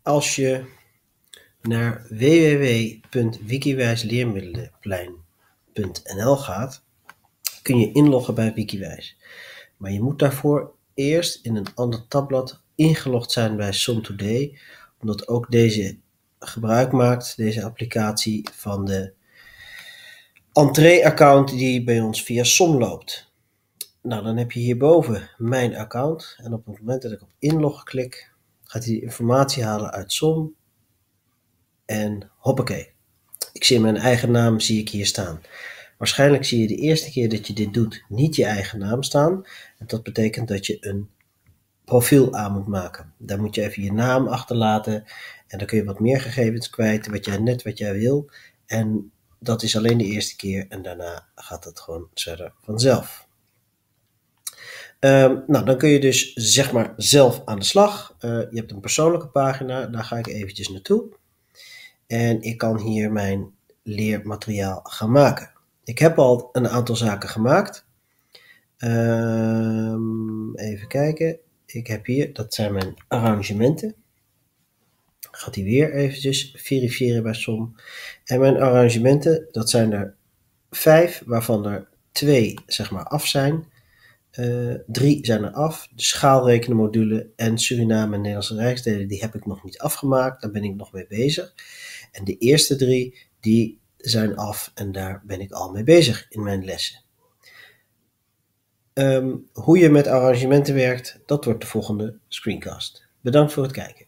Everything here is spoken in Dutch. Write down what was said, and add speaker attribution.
Speaker 1: als je naar www.wikiwijsleermiddelenplein.nl gaat, kun je inloggen bij Wikiwijs. Maar je moet daarvoor eerst in een ander tabblad ingelogd zijn bij SomToday, omdat ook deze gebruik maakt, deze applicatie, van de entree-account die bij ons via Som loopt. Nou, dan heb je hierboven mijn account en op het moment dat ik op inloggen klik, gaat hij de informatie halen uit Som en hoppakee. Ik zie mijn eigen naam zie ik hier staan. Waarschijnlijk zie je de eerste keer dat je dit doet niet je eigen naam staan. En dat betekent dat je een profiel aan moet maken. Daar moet je even je naam achterlaten en dan kun je wat meer gegevens kwijt, wat jij wil. En dat is alleen de eerste keer en daarna gaat het gewoon verder vanzelf. Nou, dan kun je dus zeg maar zelf aan de slag. Je hebt een persoonlijke pagina, daar ga ik eventjes naartoe. En ik kan hier mijn leermateriaal gaan maken. Ik heb al een aantal zaken gemaakt. Even kijken. Ik heb hier, dat zijn mijn arrangementen. Gaat hij weer eventjes verifiëren bij Som. En mijn arrangementen, dat zijn er 5, waarvan er 2 zeg maar af zijn. 3 zijn er af. De schaalrekenenmodule en Suriname en Nederlandse Rijksdelen, die heb ik nog niet afgemaakt. Daar ben ik nog mee bezig. En de eerste 3, die zijn af en daar ben ik al mee bezig in mijn lessen. Hoe je met arrangementen werkt, dat wordt de volgende screencast. Bedankt voor het kijken.